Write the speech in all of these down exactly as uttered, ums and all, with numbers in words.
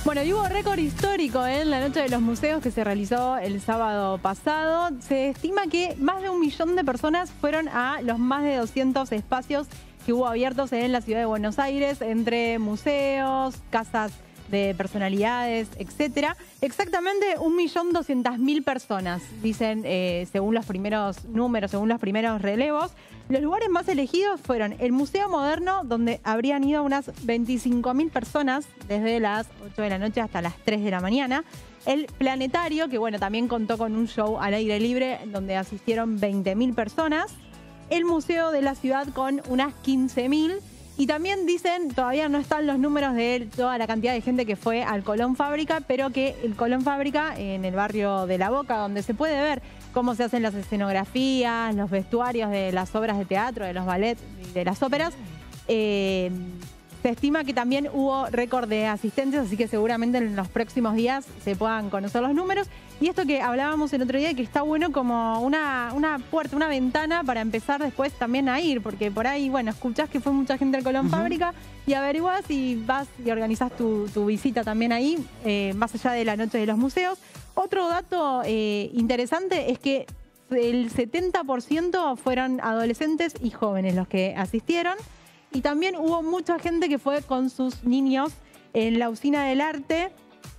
Bueno, y hubo récord histórico en la Noche de los Museos que se realizó el sábado pasado. Se estima que más de un millón de personas fueron a los más de doscientos espacios que hubo abiertos en la ciudad de Buenos Aires, entre museos, casas de personalidades, etcétera. Exactamente un millón doscientas mil personas, dicen eh, según los primeros números, según los primeros relevos. Los lugares más elegidos fueron el Museo Moderno, donde habrían ido unas veinticinco mil personas desde las ocho de la noche hasta las tres de la mañana. El Planetario, que bueno, también contó con un show al aire libre, donde asistieron veinte mil personas. El Museo de la Ciudad con unas quince mil. Y también dicen, todavía no están los números de toda la cantidad de gente que fue al Colón Fábrica, pero que el Colón Fábrica, en el barrio de La Boca, donde se puede ver cómo se hacen las escenografías, los vestuarios de las obras de teatro, de los ballets y de las óperas, eh, se estima que también hubo récord de asistentes, así que seguramente en los próximos días se puedan conocer los números. Y esto que hablábamos el otro día, que está bueno como una, una puerta, una ventana para empezar después también a ir, porque por ahí, bueno, escuchás que fue mucha gente al Colón uh-huh. Fábrica y averiguás y vas y organizás tu, tu visita también ahí, eh, más allá de la Noche de los Museos. Otro dato eh, interesante es que el setenta por ciento fueron adolescentes y jóvenes los que asistieron. Y también hubo mucha gente que fue con sus niños en la Usina del Arte.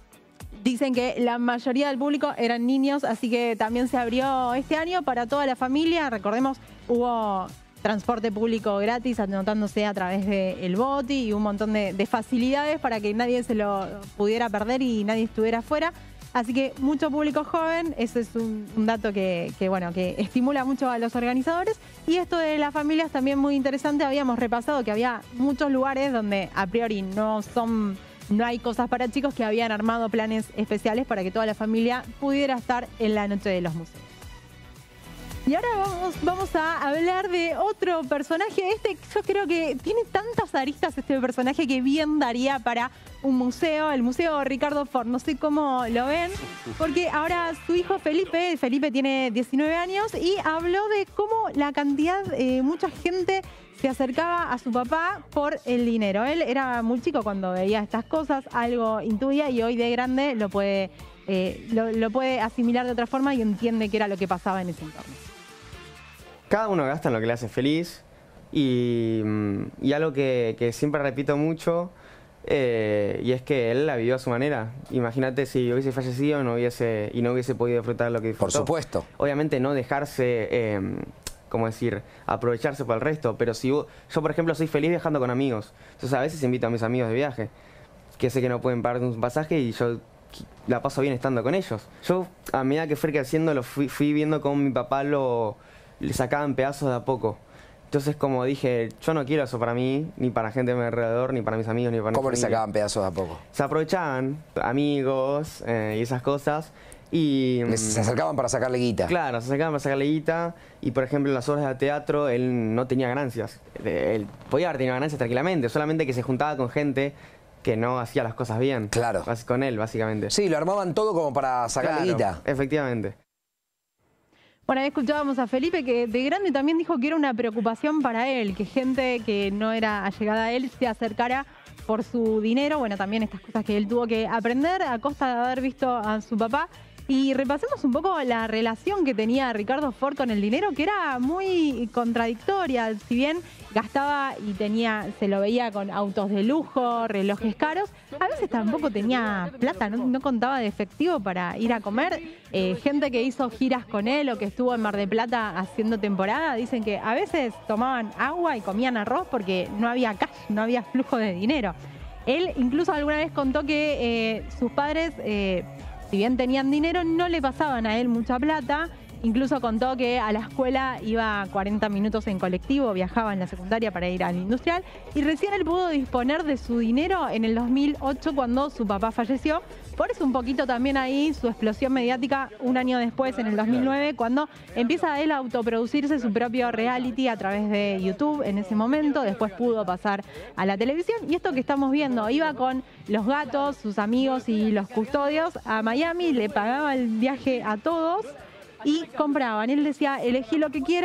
Dicen que la mayoría del público eran niños, así que también se abrió este año para toda la familia. Recordemos, hubo transporte público gratis anotándose a través del BOTI y un montón de, de facilidades para que nadie se lo pudiera perder y nadie estuviera afuera. Así que mucho público joven, eso es un, un dato que, que, bueno, que estimula mucho a los organizadores. Y esto de las familias también muy interesante. Habíamos repasado que había muchos lugares donde a priori no son, no hay cosas para chicos, que habían armado planes especiales para que toda la familia pudiera estar en la Noche de los Museos. Y ahora vamos, vamos a hablar de otro personaje. Este, yo creo que tiene tantas aristas este personaje que bien daría para un museo, el Museo Ricardo Ford. No sé cómo lo ven, porque ahora su hijo Felipe, Felipe tiene diecinueve años y habló de cómo la cantidad, eh, mucha gente se acercaba a su papá por el dinero. Él era muy chico cuando veía estas cosas, algo intuía y hoy de grande lo puede, eh, lo, lo puede asimilar de otra forma y entiende qué era lo que pasaba en ese entorno. Cada uno gasta en lo que le hace feliz y, y algo que, que siempre repito mucho eh, y es que él la vivió a su manera. Imagínate si hubiese fallecido no hubiese, y no hubiese podido disfrutar lo que disfrutó. Por supuesto. Obviamente no dejarse, eh, ¿cómo decir?, aprovecharse por el resto, pero si yo, yo por ejemplo soy feliz viajando con amigos, entonces a veces invito a mis amigos de viaje, que sé que no pueden pagar un pasaje y yo la paso bien estando con ellos. Yo a medida que fui creciendo lo fui, fui viendo cómo mi papá lo... le sacaban pedazos de a poco. Entonces, como dije, yo no quiero eso para mí, ni para gente de mi alrededor, ni para mis amigos, ni para mi familia. ¿Cómo le sacaban pedazos de a poco? Se aprovechaban, amigos eh, y esas cosas. Y se acercaban para sacarle guita. Claro, se acercaban para sacarle guita. Y, por ejemplo, en las obras de teatro, él no tenía ganancias. Él podía haber tenido ganancias tranquilamente, solamente que se juntaba con gente que no hacía las cosas bien. Claro. Con él, básicamente. Sí, lo armaban todo como para sacarle claro, guita. Efectivamente. Bueno, ahí escuchábamos a Felipe, que de grande también dijo que era una preocupación para él, que gente que no era allegada a él se acercara por su dinero. Bueno, también estas cosas que él tuvo que aprender a costa de haber visto a su papá. Y repasemos un poco la relación que tenía Ricardo Ford con el dinero, que era muy contradictoria. Si bien gastaba y tenía, se lo veía con autos de lujo, relojes caros, a veces tampoco tenía plata, no, no contaba de efectivo para ir a comer. Eh, gente que hizo giras con él o que estuvo en Mar del Plata haciendo temporada, dicen que a veces tomaban agua y comían arroz porque no había cash, no había flujo de dinero. Él incluso alguna vez contó que eh, sus padres... Eh, si bien tenían dinero, no le pasaban a él mucha plata. Incluso contó que a la escuela iba cuarenta minutos en colectivo, viajaba en la secundaria para ir al industrial. Y recién él pudo disponer de su dinero en el dos mil ocho cuando su papá falleció. Por eso un poquito también ahí su explosión mediática un año después, en el dos mil nueve, cuando empieza él a autoproducirse su propio reality a través de YouTube en ese momento. Después pudo pasar a la televisión. Y esto que estamos viendo, iba con los gatos, sus amigos y los custodios a Miami, le pagaba el viaje a todos y compraban. Él decía, elegí lo que quieras,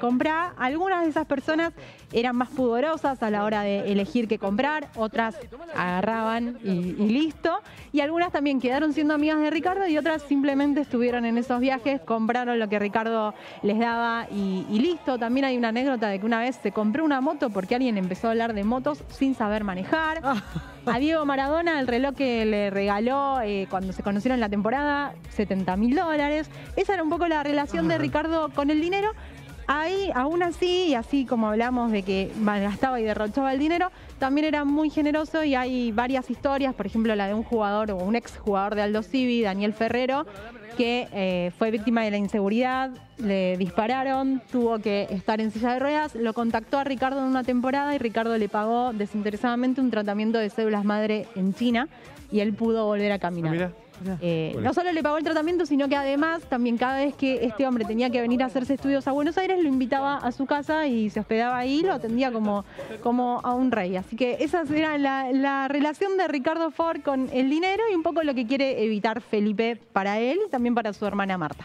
comprá. Algunas de esas personas eran más pudorosas a la hora de elegir qué comprar, otras agarraban y, y listo. Y algunas también quedaron siendo amigas de Ricardo y otras simplemente estuvieron en esos viajes, compraron lo que Ricardo les daba y, y listo. También hay una anécdota de que una vez se compró una moto porque alguien empezó a hablar de motos sin saber manejar. A Diego Maradona el reloj que le regaló eh, cuando se conocieron en la temporada, setenta mil dólares. Esa era un poco la relación de Ricardo con el dinero. Ahí, aún así, y así como hablamos de que malgastaba y derrochaba el dinero, también era muy generoso y hay varias historias, por ejemplo la de un jugador o un ex jugador de Aldo Civi, Daniel Ferrero, que eh, fue víctima de la inseguridad, le dispararon, tuvo que estar en silla de ruedas, lo contactó a Ricardo en una temporada y Ricardo le pagó desinteresadamente un tratamiento de células madre en China y él pudo volver a caminar. Mira. Eh, Bueno. No solo le pagó el tratamiento, sino que además también cada vez que este hombre tenía que venir a hacerse estudios a Buenos Aires, lo invitaba a su casa y se hospedaba ahí y lo atendía como, como a un rey. Así que esa era la, la relación de Ricardo Ford con el dinero y un poco lo que quiere evitar Felipe para él y también para su hermana Marta.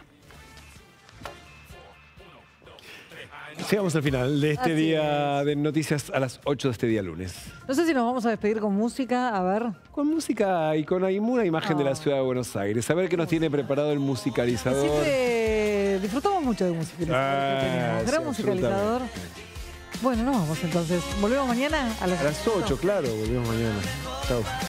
Llegamos al final de este Así día de noticias a las ocho de este día lunes. No sé si nos vamos a despedir con música, a ver. Con música y con una imagen de la Ah. ciudad de Buenos Aires. A ver qué nos tiene preparado el musicalizador. Siempre disfrutamos mucho de musicalizador Ah, que tenemos. Gran sí, musicalizador. Bueno, nos vamos entonces. Volvemos mañana a las, A las ocho, claro, volvemos mañana. Chau.